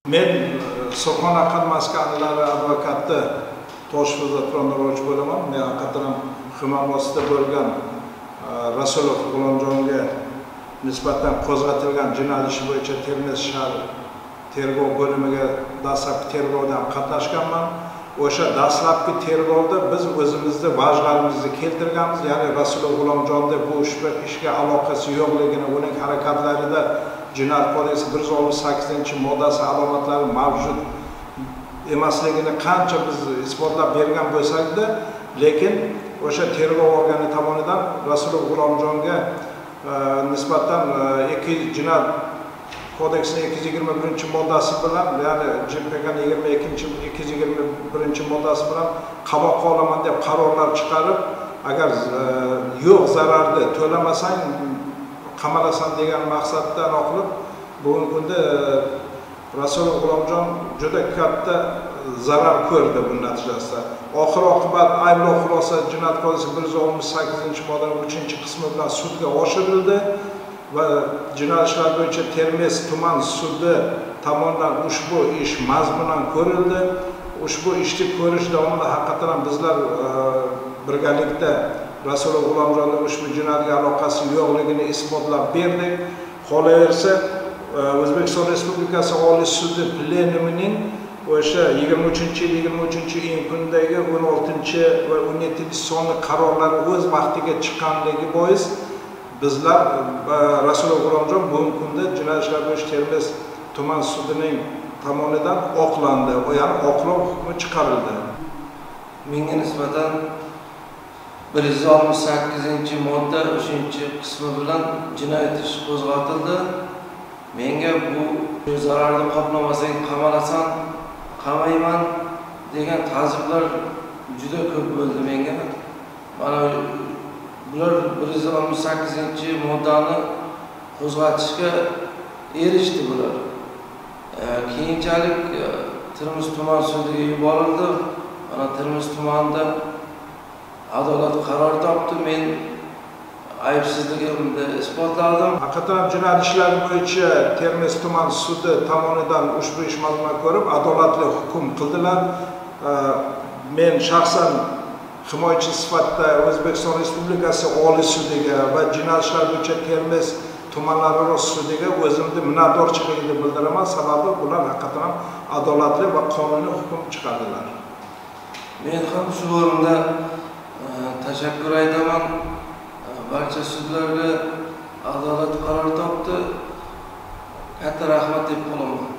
Men Surxon aql maskanlari advokati Toshfirza Turandarovich bo'laman. Men haqiqatan Ximamosda bo'lgan Rasulov G'ulomjonga nisbatan qo'zg'atilgan jinoyat ishi bo'yicha Termiz shahar tergov bo'limiga dastlabki tergovdan qatnashganman. O'sha dastlabki tergovda biz o'zimizni vajlarimizni keltirganmiz, ya'ni Rasulov G'ulomjonda bu ishga aloqasi yo'qligini, uning harakatlarida Jinoyat kodeksi 168-moddasi alomatlari mavjud emasligini qancha biz isbotlab bergan bo'lsak-da, lekin o'sha tergov organi tomonidan Rasulov G'ulomjonga nisbatan Jinoyat kodeksining 221-moddasi bilan, ya'ni JPKning 221-moddasi bilan qamoqqa olaman deb qarorlar chiqarib, agar yo'q zararni to'lamasang qamalasan degan maqsaddan oqilib, bugungi kunda Rasulov G'ulomjon juda katta zarar ko'rdi bu natijasida. Oxir-oqibat ayblov xulosa Jinoyat kodeksi 168-moddaning 3-qismi bilan sudga oshirildi va jinoyat ishlari bo'yicha Termiz tuman sudi tomonidan ushbu ish mazmunan ko'rildi. Ushbu ishni ko'rish davomida haqiqatan bizlar birgalikda Rasulov G'ulomjonning ushbu jinoyatga aloqasi yo'qligini isbotlab berdik. Qolaversa, O'zbekiston Respublikasi Oliy sudi plenumining o'sha 23-iyun kunidagi 16 va 17 sonli qarorlari o'z vaqtiga chiqqanligi bois bizlar Rasulov G'ulomjon bugungi kunda jinoyat ishlari bo'yicha Termiz tuman sudining tomonidan oqlandi, ya'ni oqlov hukmi chiqarildi. Menga nisbatan 168-modda 3-qismi bilan jinoyat ishi qo'zg'atildi. Menga bu zararni qoplamasang qamalasan, qamayman degan ta'ziblar juda ko'p bo'ldi menga. Mana bular 168-moddani qo'zg'atishga erishdi bular. Keyinchalik Termiz tuman sudiga yuborildi. Mana Termiz tumanida adolat qaror topdi. Men aybsizligimni isbotladim. Haqiqatan jinoyat ishlari bo'yicha Termiz tuman sudi tomonidan ushbu ish mazmunini ko'rib, adolatli hukm qildilar. Men shaxsan himoyachi sifatida O'zbekiston Respublikasi Oliy sudiga va jinoyat ishlari bo'yicha Termiz tumanlararo sudiga o'zimni minnatdorchiligimni bildiraman. Sababi ular haqiqatan adolatli va qonuniy hukm chiqardilar. Men ham shu o'rinda tashakkur aytaman. Barcha sudlarga adolat qaror topdi. Katta rahmat deb qolaman.